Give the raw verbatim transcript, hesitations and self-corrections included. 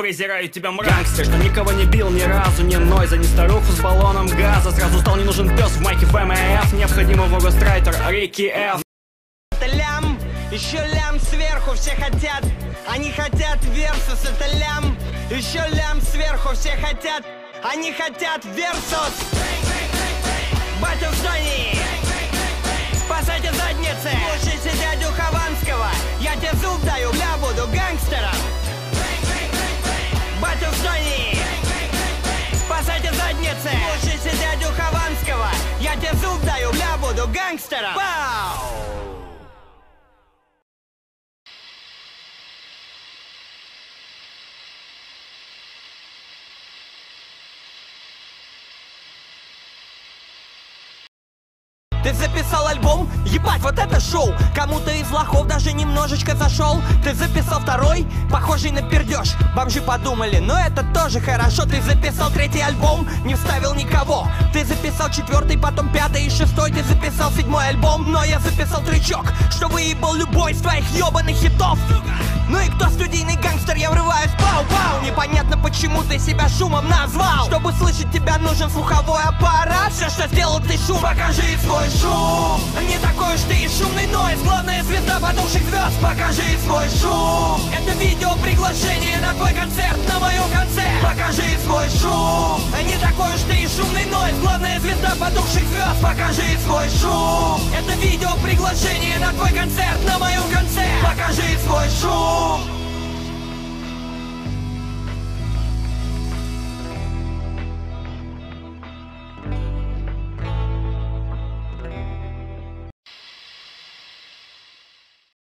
презираю тебя, мразь. Гангстер, что никого не бил ни разу, ни Нойза, ни старуху с баллоном газа. Сразу стал не нужен пес в майке ФМФ. Необходимо в Гострайтер Рики Ф. Это лям, еще лям сверху, все хотят. Они хотят версус, это лям. Еще лям сверху, все хотят. Они хотят версус. Батя в здании. Спасайте задницы. Слушайте дядю Хованского. Я тебе зуб даю, бля, буду гангстером. Батя в здании. Спасайте задницы. Слушайте дядю Хованского. Я тебе зуб даю, бля, буду гангстером. Пау! Ты записал альбом? Ебать, вот это шоу! Кому-то из лохов даже немножечко зашел. Ты записал второй? Похожий на пердеж. Бомжи подумали, но это тоже хорошо. Ты записал третий альбом? Не вставил никого. Ты записал четвертый, потом пятый и шестой. Ты записал седьмой альбом, но я записал трючок, что выебал любой из твоих ебаных хитов. Ну и кто студийный гангстер? Я врываюсь, пау-пау. Непонятно, почему ты себя шумом назвал. Чтобы слышать тебя, нужен слуховой аппарат. Все, что сделал, ты шум. Покажи свой шум. Не такой уж ты и шумный нойз. Главная звезда потухших звезд. Покажи свой шум. Это видео приглашение на твой концерт, на моем конце. Покажи свой шум. Не такой уж ты и шумный нойз. Главная звезда потухших звезд. Покажи свой шум. Это видео приглашение на твой концерт, на моем конце. Покажи свой шум.